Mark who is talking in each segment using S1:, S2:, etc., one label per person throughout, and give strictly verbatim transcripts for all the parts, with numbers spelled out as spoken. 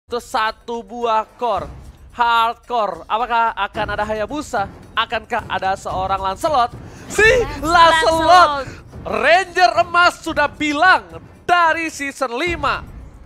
S1: Itu satu buah core hardcore. Apakah akan ada Hayabusa? Akankah ada seorang Lancelot? Si Lancelot! Ranger emas sudah bilang dari season lima.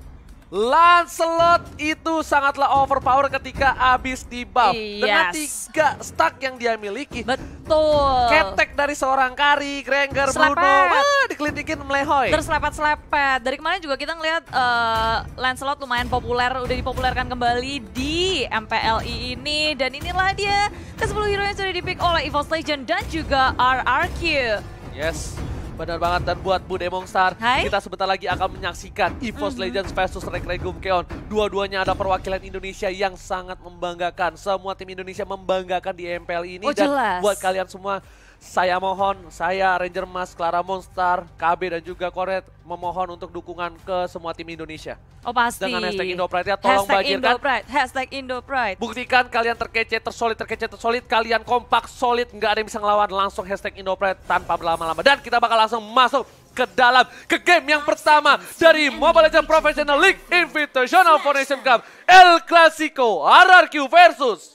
S1: Lancelot itu sangatlah overpower ketika habis di buff.
S2: Yes.
S1: Dengan tiga stack yang dia miliki.
S2: Betul.
S1: Ketek dari seorang Kari, Granger,
S2: Selepet.
S1: Bruno. Wah, dikelitikin melehoy.
S2: Terus selepet-selepet. Dari kemarin juga kita ngeliat uh, Lancelot lumayan populer, udah dipopulerkan kembali di M P L I ini. Dan inilah dia ke sepuluh hero yang sudah dipick oleh EVOS Legend dan juga R R Q.
S1: Yes, benar banget. Dan buat Bude Mongstar,
S2: Hai.
S1: kita sebentar lagi akan menyaksikan EVOS
S2: Mhm.
S1: Legends versus Rek Regum Keon. Dua-duanya ada perwakilan Indonesia yang sangat membanggakan. Semua tim Indonesia membanggakan di M P L ini.
S2: Oh,
S1: Dan
S2: jelas.
S1: buat kalian semua, saya mohon, saya Ranger Mas, Clara Monstar, K B dan juga Koret memohon untuk dukungan ke semua tim Indonesia.
S2: Oh pasti.
S1: Dengan hashtag IndoPride ya, tolong
S2: Hashtag
S1: bagikan.
S2: IndoPride. Hashtag IndoPride.
S1: Buktikan kalian terkece, tersolid, terkece, tersolid. Kalian kompak, solid, nggak ada yang bisa ngelawan. Langsung hashtag IndoPride tanpa berlama-lama. Dan kita bakal langsung masuk ke dalam, ke game yang pertama dari Mobile Legends Professional League Invitational Foundation Cup. El Clasico, R R Q versus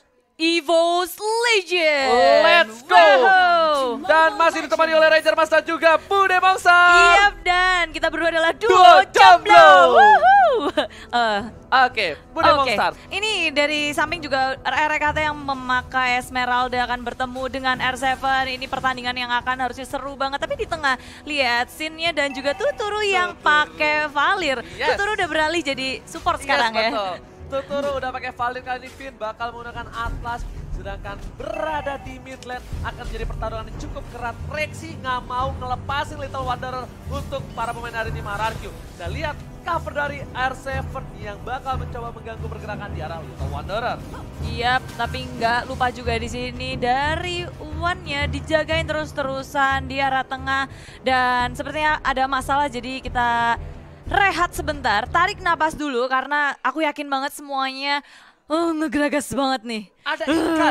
S2: EVOS Legend.
S1: Let's go.
S2: Wow.
S1: Dan masih ditemani oleh Ranger Mas dan juga Bude Bangsa.
S2: Iya, dan kita berdua adalah
S1: Duo
S2: duo
S1: Jomblo.
S2: Jomblo. Woohoo. Eh,
S1: Oke, Bude
S2: Oke,
S1: Mongstar.
S2: ini dari samping juga R R K T yang memakai Esmeralda akan bertemu dengan R tujuh. Ini pertandingan yang akan harusnya seru banget. Tapi di tengah lihat Sinnya dan juga Tuturu yang pakai Valir.
S1: Yes.
S2: Tuturu udah beralih jadi support sekarang
S1: Yes,
S2: ya.
S1: betul. Tuturu udah pakai Valir kali ini, Finn bakal menggunakan Atlas. Sedangkan berada di mid lane akan menjadi pertarungan yang cukup keras. Rexy nggak mau ngelepasin Little Wanderer untuk para pemain dari tim R R Q. Dan lihat cover dari R tujuh yang bakal mencoba mengganggu pergerakan di arah Little Wanderer.
S2: Iya, tapi nggak lupa juga di sini dari One-nya dijagain terus-terusan di arah tengah. Dan sepertinya ada masalah, jadi kita rehat sebentar, tarik napas dulu karena aku yakin banget semuanya uh, ngegeragas banget nih.
S1: Ada ikan,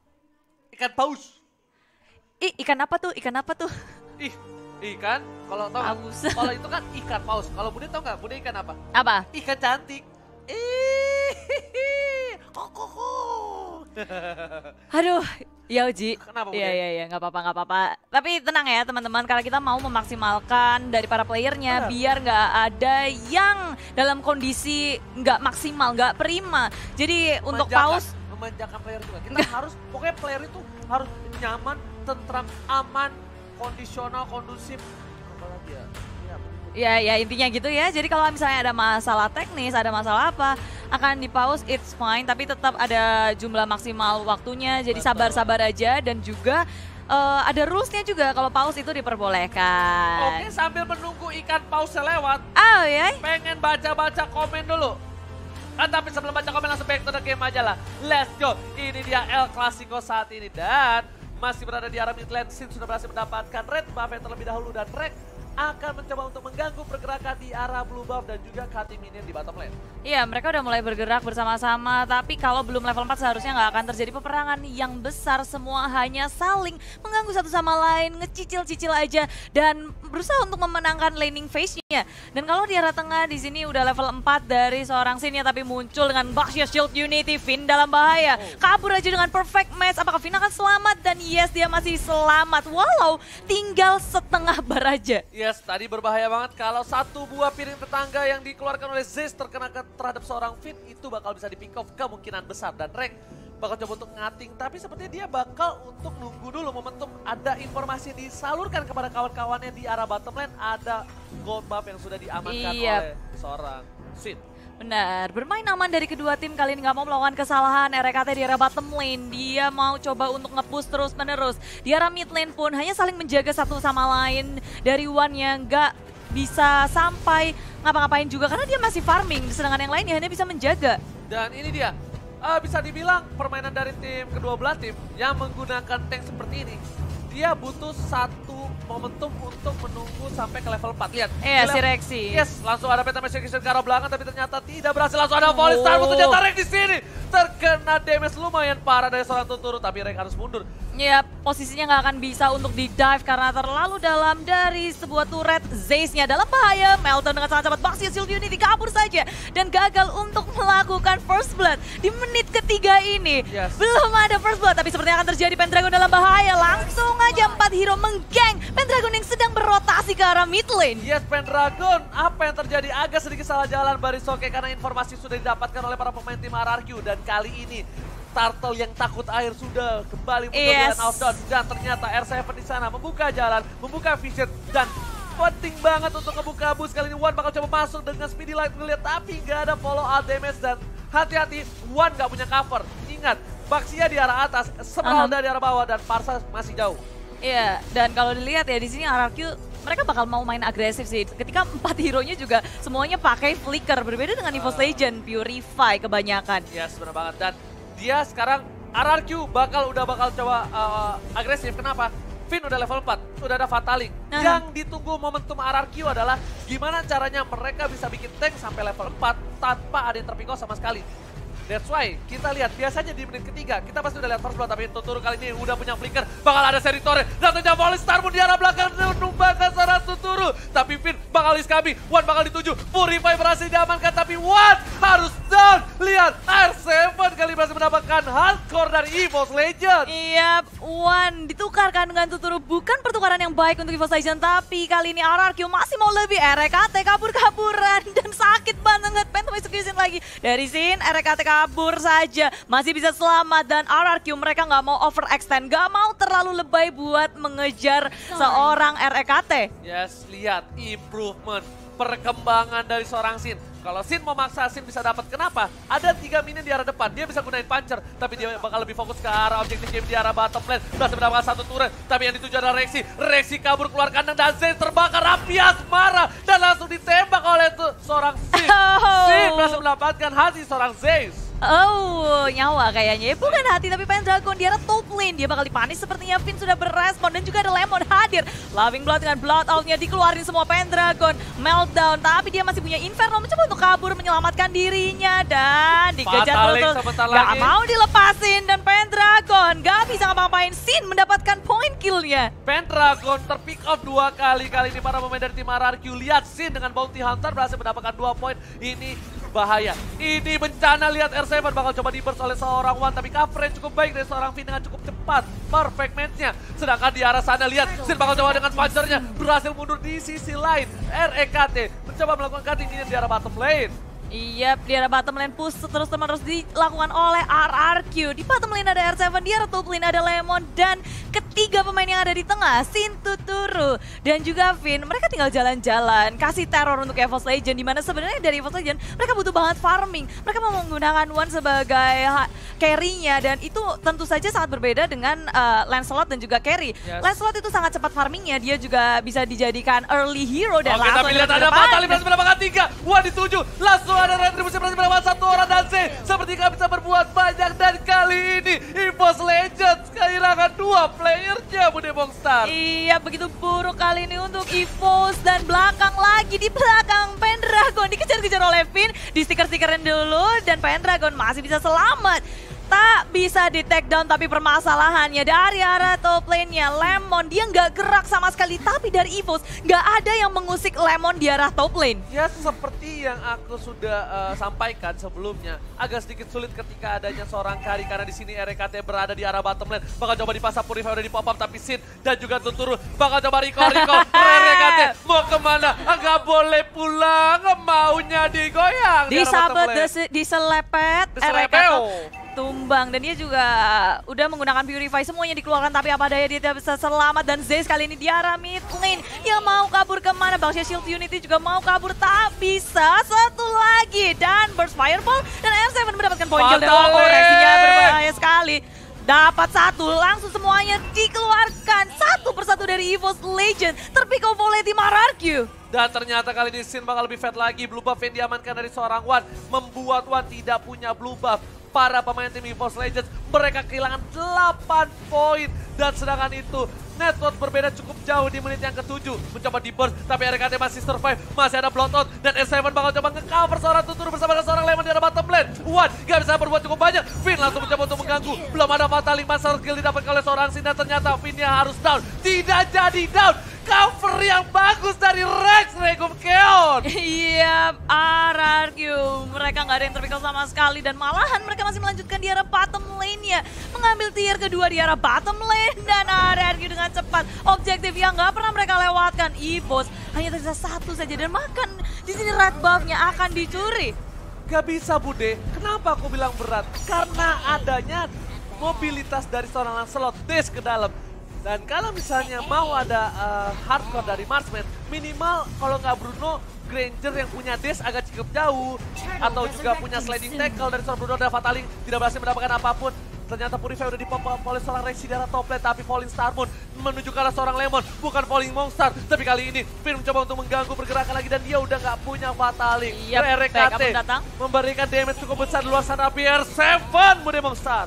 S1: ikan paus.
S2: Ih, ikan apa tuh? Ikan apa tuh?
S1: Ih, ikan. Kalau tau nggak?
S2: Paus.
S1: Kalau itu kan ikan paus. Kalau Bude tau nggak? Bude ikan apa?
S2: Apa?
S1: Ikan cantik. Ih, koko.
S2: Aduh, ya Uji.
S1: Kenapa,
S2: Iya,
S1: Bude?
S2: iya, iya, nggak apa-apa, nggak apa-apa. Tapi tenang ya teman-teman, karena kita mau memaksimalkan dari para playernya
S1: Benar.
S2: biar nggak ada yang dalam kondisi nggak maksimal, nggak prima. Jadi untuk
S1: Memanjakan,
S2: paus,
S1: memanjakan player juga. Kita harus, pokoknya player itu harus nyaman, tentram, aman, kondisional, kondusif. Apalagi ya? Ya,
S2: ya, ya intinya gitu ya. Jadi kalau misalnya ada masalah teknis, ada masalah apa, akan di pause, it's fine. Tapi tetap ada jumlah maksimal waktunya. Jadi
S1: Betul.
S2: sabar-sabar aja dan juga eh, ada rules-nya juga kalau pause itu diperbolehkan.
S1: Oke, sambil menunggu ikan pausnya lewat,
S2: Oh ya.
S1: pengen baca-baca komen dulu. Ah, tapi sebelum baca komen langsung back to the game aja lah. Let's go. Ini dia El Clasico saat ini. Dan masih berada di arah mid lane. Sin sudah berhasil mendapatkan red buff yang terlebih dahulu. Dan Rek akan mencoba untuk mengganggu pergerakan di arah blue buff dan juga cutting minion di bottom lane.
S2: Iya, mereka udah mulai bergerak bersama-sama, tapi kalau belum level empat seharusnya nggak akan terjadi peperangan yang besar. Semua hanya saling mengganggu satu sama lain, ngecicil-cicil aja, dan berusaha untuk memenangkan laning phase-nya. Dan kalau di arah tengah di sini udah level empat dari seorang Sinnya, tapi muncul dengan Baxia Shield Unity, Finn dalam bahaya. Kabur aja dengan perfect match, apakah Finn akan selamat? Dan yes, dia masih selamat, walau tinggal setengah bar aja.
S1: Yes, tadi berbahaya banget kalau satu buah piring tetangga yang dikeluarkan oleh Zeus terkena ke, terhadap seorang Finn, itu bakal bisa di-pick off kemungkinan besar. Dan Rek bakal coba untuk ngating, tapi sepertinya dia bakal untuk nunggu dulu momentum. Ada informasi disalurkan kepada kawan-kawannya di arah bottom lane, ada gold buff yang sudah diamankan
S2: Iya.
S1: oleh seorang Sin.
S2: Benar, bermain aman dari kedua tim kali ini, nggak mau melakukan kesalahan. R K T di arah bottom lane, dia mau coba untuk nge-push terus menerus. Di arah mid lane pun hanya saling menjaga satu sama lain. Dari One yang nggak bisa sampai ngapa-ngapain juga karena dia masih farming, sedangkan yang lainnya hanya bisa menjaga.
S1: Dan ini dia, uh, bisa dibilang permainan dari tim kedua belah tim yang menggunakan tank seperti ini. Dia butuh satu momentum untuk menunggu sampai ke level empat. Lihat.
S2: Iya,
S1: di
S2: si
S1: level-
S2: Rexy.
S1: Yes, langsung ada peta execution ke arah belakang tapi ternyata tidak berhasil. Langsung ada volley star,
S2: Oh.
S1: ternyata Rex di sini. Terkena damage lumayan parah dari seorang Tuturu, tapi Rex harus mundur.
S2: Ya, posisinya nggak akan bisa untuk di-dive karena terlalu dalam dari sebuah turret. Zaze-nya dalam bahaya. Melton dengan sangat cepat, Baxia Shield Unity kabur saja dan gagal untuk melakukan blood di menit ketiga ini.
S1: Yes.
S2: Belum ada first blood, tapi sepertinya akan terjadi. Pendragon dalam bahaya. Langsung aja empat hero menggeng Pendragon yang sedang berotasi ke arah mid lane.
S1: Yes, Pendragon, apa yang terjadi? Agak sedikit salah jalan Barisoke karena informasi sudah didapatkan oleh para pemain tim R R Q. Dan kali ini Turtle yang takut air sudah kembali muncul
S2: Yes.
S1: dengan outdown. Dan ternyata R tujuh di sana membuka jalan, membuka vision. Dan penting banget untuk ngebuka bus. Kali ini Wan bakal coba masuk dengan speedy light ngeliat, tapi nggak ada follow up damage. Dan hati-hati, Wan nggak punya cover. Ingat, Baxia di arah atas, Smeralda
S2: Uh-huh.
S1: di arah bawah, dan Parsa masih jauh.
S2: Iya, dan kalau dilihat ya di sini R R Q mereka bakal mau main agresif sih. Ketika empat hero-nya juga semuanya pakai flicker, berbeda dengan EVOS Legend, Purify kebanyakan.
S1: Yes, benar banget. Dan dia sekarang R R Q bakal udah bakal coba uh, agresif. Kenapa? Finn udah level empat, udah ada Fataling.
S2: Aha.
S1: Yang ditunggu momentum R R Q adalah gimana caranya mereka bisa bikin tank sampai level empat tanpa ada yang terpikau sama sekali. That's why kita lihat biasanya di menit ketiga kita pasti udah lihat first blood, tapi Tuturu kali ini udah punya flicker, bakal ada seri torre dan ternyata volley Star Moon di arah belakang menumbangkan seorang Tuturu, tapi Finn bakal diskabi, Wan bakal dituju, Purify berhasil diamankan tapi Wan harus down. Lihat R tujuh kali berhasil mendapatkan hardcore dari EVOS Legend.
S2: Iya, Wan ditukarkan dengan Tuturu, bukan pertukaran yang baik untuk EVOS Legend, tapi kali ini R R Q masih mau lebih. R K T kabur-kaburan dan sakit banget. Phantom Execution lagi dari Sin. R K T kabur saja, masih bisa selamat. Dan R R Q mereka nggak mau overextend, nggak mau terlalu lebay buat mengejar seorang R K T.
S1: Yes, lihat improvement, perkembangan dari seorang Sin. Kalau Sin mau maksa, Sin bisa dapat. Kenapa? Ada tiga minion di arah depan, dia bisa gunain puncher, tapi dia bakal lebih fokus ke arah objektif game di arah bottom lane. Berhasil mendapatkan satu turret, tapi yang dituju adalah Rexy. Rexy kabur keluar kandang dan Zen terbakar. Rapias marah dan langsung ditembak oleh tuh seorang Sin.
S2: Oh.
S1: Sin berhasil mendapatkan hati seorang Zeus.
S2: Oh, nyawa kayaknya. Bukan hati tapi Pendragon di arah top lane. Dia bakal dipanis sepertinya. Finn sudah berespon dan juga ada Lemon hadir. Loving Blood dengan blood out-nya dikeluarin semua Pendragon. Meltdown, tapi dia masih punya Inferno mencoba untuk kabur menyelamatkan dirinya. Dan dikejar
S1: Fataling
S2: terus.
S1: sebentar
S2: Gak
S1: lagi.
S2: mau dilepasin dan Pendragon gak bisa ngapa-ngapain. Sin mendapatkan point kill-nya.
S1: Pendragon terpick off dua kali. Kali ini para pemain dari tim R R Q. Lihat Sin dengan Bounty Hunter berhasil mendapatkan dua poin. Ini bahaya. Ini bencana. Lihat R tujuh bakal coba di-burst oleh seorang Wan, tapi coverage cukup baik dari seorang Finn dengan cukup cepat. Perfect match-nya. Sedangkan di arah sana lihat Sin bakal coba dengan puncher-nya berhasil mundur di sisi lain. R E K T mencoba melakukan cutting ini di arah bottom lane.
S2: Iya, di arah bottom lane push terus-menerus dilakukan oleh R R Q. Di bottom lane ada R tujuh, di arah top lane ada Lemon, dan ketiga pemain yang ada di tengah, Sin, Tuturu, dan juga Finn. Mereka tinggal jalan-jalan, kasih teror untuk EVOS Legend, dimana sebenarnya dari EVOS Legend mereka butuh banget farming. Mereka mau menggunakan Wan sebagai carry-nya, dan itu tentu saja sangat berbeda dengan uh, Lancelot dan juga carry.
S1: Yes.
S2: Lancelot itu sangat cepat farmingnya, dia juga bisa dijadikan early hero dan
S1: Oke,
S2: langsung
S1: tapi lihat
S2: ke
S1: ada
S2: depan.
S1: Fatali berhasil mendapatkan tiga. Wan dituju, langsung ada retribusi berhasil mendapatkan satu orang dan Z. Seperti nggak bisa berbuat banyak, dan kali ini EVOS Legends kehilangan dua playernya, Bude Bongstar.
S2: Iya, begitu buruk kali ini untuk EVOS, dan belakang lagi di belakang Pendragon dikejar-kejar oleh Finn, di stiker-stikerin dulu dan Pendragon masih bisa selamat. Tak bisa di take down, tapi permasalahannya dari arah top lane-nya Lemon, dia nggak gerak sama sekali, tapi dari EVOS nggak ada yang mengusik Lemon di arah top lane.
S1: Ya seperti yang aku sudah uh, sampaikan sebelumnya, agak sedikit sulit ketika adanya seorang carry karena di sini R K T berada di arah bottom lane. Bakal coba dipasang Purify udah di pop up, tapi Sin dan juga Tuturu bakal coba recall-recall. R K T mau kemana? Nggak boleh pulang, maunya digoyang.
S2: Disabet,
S1: di
S2: diselepet, R K T tumbang, dan dia juga udah menggunakan Purify, semuanya dikeluarkan, tapi apa daya dia tidak bisa selamat. Dan Zeus kali ini di arah mid lane, yang mau kabur kemana? Baxia Shield Unity juga mau kabur, tak bisa. Satu lagi dan Burst Fireball, dan R tujuh mendapatkan poin kill. Dan oh, koreksinya berbahaya sekali. Dapat satu, langsung semuanya dikeluarkan satu persatu dari EVOS Legend. Terpick off oleh tim R R Q.
S1: Dan ternyata kali ini Sin bakal lebih fat lagi. Blue buff yang diamankan dari seorang Wan membuat Wan tidak punya blue buff. Para pemain tim EVOS Legends mereka kehilangan delapan poin. Dan sedangkan itu network berbeda cukup jauh di menit yang ketujuh. Mencoba di burst, tapi R K T masih survive. Masih ada bloodhound, dan S tujuh bakal coba nge-cover seorang Tuturu bersama dengan seorang Lemon di arah bottom lane. Wan gak bisa berbuat cukup banyak. Finn langsung mencoba untuk mengganggu. Belum ada Fatali, Master Kill didapatkan oleh seorang Sin, dan ternyata Finn-nya harus down. Tidak jadi down. cover yang bagus dari Rex Regum Keon.
S2: Iya, R R Q. Mereka nggak ada yang terpickle sama sekali dan malahan mereka masih melanjutkan di arah bottom lane-nya. Mengambil tier kedua di arah bottom lane dan R R Q dengan cepat. Objektif yang nggak pernah mereka lewatkan. EVOS hanya tersisa satu saja dan makan di sini red buff-nya akan dicuri.
S1: Gak bisa Bude, kenapa aku bilang berat? Karena adanya mobilitas dari seorang Lancelot dash ke dalam. Dan kalau misalnya mau ada uh, hardcore dari Marksman, minimal kalau nggak Bruno, Granger yang punya dash agak cukup jauh. Atau juga punya sliding tackle dari seorang Bruno dan Fataling tidak berhasil mendapatkan apapun. Ternyata Purify udah dipop oleh seorang Rex di arah top lane, tapi Falling Star Moon menuju ke arah seorang Lemon, bukan Falling Monster. Tapi kali ini Finn mencoba untuk mengganggu pergerakan lagi dan dia udah nggak punya Fataling.
S2: Yep,
S1: R K T memberikan damage cukup besar di luar sana, B R tujuh Bude Monster.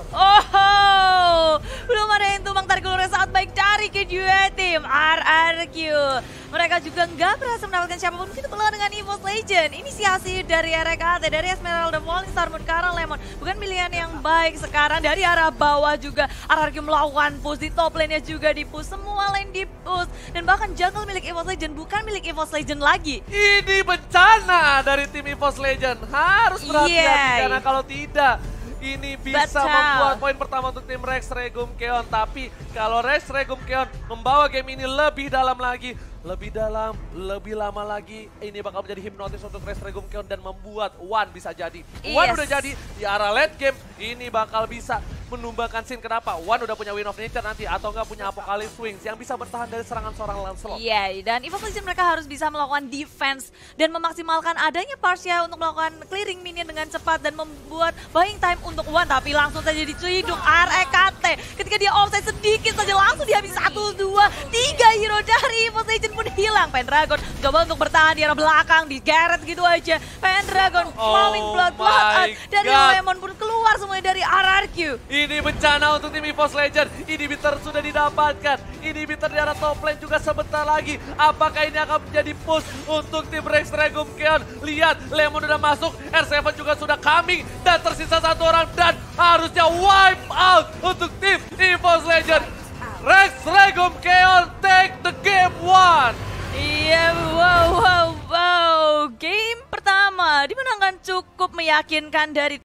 S2: Oh, belum ada yang tumbang tarik ulurnya saat baik dari kedua tim R R Q. Mereka juga nggak berhasil mendapatkan siapapun begitu pula dengan EVOS Legend. Inisiasi dari R K T, dari Esmeralda, Falling Star Moon ke arah Lemon. Bukan pilihan yang baik sekarang dari arah bawah juga. R R Q melakukan push di top lane-nya juga di push. Semua lane di push. Dan bahkan jungle milik EVOS Legend bukan milik EVOS Legend lagi.
S1: Ini bencana dari tim EVOS Legend. Harus berhati-hati
S2: Yeah.
S1: karena kalau tidak ini bisa
S2: Betul.
S1: membuat poin pertama untuk tim Rex Regum Keon. Tapi kalau Rex Regum Keon membawa game ini lebih dalam lagi, lebih dalam, lebih lama lagi, ini bakal menjadi hipnotis untuk Rex Regum Keon dan membuat One bisa jadi. One
S2: Yes.
S1: udah jadi di arah late game, ini bakal bisa menumbangkan scene. Kenapa? One udah punya Wind of Nature nanti atau nggak punya Apocalypse Wings yang bisa bertahan dari serangan seorang Lancelot.
S2: Iya, dan EVOS Legend mereka harus bisa melakukan defense dan memaksimalkan adanya Parsia untuk melakukan clearing minion dengan cepat dan membuat buying time untuk One, tapi langsung saja diciduk R K T. Ketika dia offside sedikit saja langsung dihabis satu, dua, tiga hero dari EVOS Legend pun hilang. Pendragon coba untuk bertahan di arah belakang, digeret gitu aja. Pendragon flowing blood, blood
S1: my
S2: out, dan
S1: God.
S2: Lemon pun keluar semuanya dari R R Q.
S1: Ini bencana untuk tim EVOS Legend. Inhibitor sudah didapatkan. Inhibitor di arah top lane juga sebentar lagi. Apakah ini akan menjadi push untuk tim Rex Regum Keon? Lihat, Lemon udah masuk, R tujuh juga sudah coming. Dan tersisa satu orang dan harusnya wipe out untuk tim EVOS Legend. Rex Regum Keon take the game one.
S2: Iya, wow, wow, wow. Game pertama dimenangkan cukup meyakinkan dari